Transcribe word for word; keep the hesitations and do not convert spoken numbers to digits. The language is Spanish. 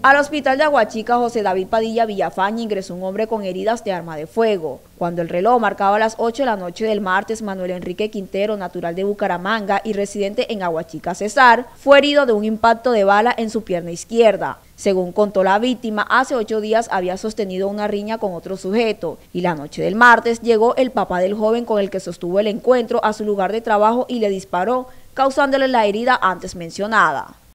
Al hospital de Aguachica José David Padilla Villafañe ingresó un hombre con heridas de arma de fuego. Cuando el reloj marcaba las ocho de la noche del martes, Manuel Enrique Quintero, natural de Bucaramanga y residente en Aguachica Cesar, fue herido de un impacto de bala en su pierna izquierda. Según contó la víctima, hace ocho días había sostenido una riña con otro sujeto y la noche del martes llegó el papá del joven con el que sostuvo el encuentro a su lugar de trabajo y le disparó, causándole la herida antes mencionada.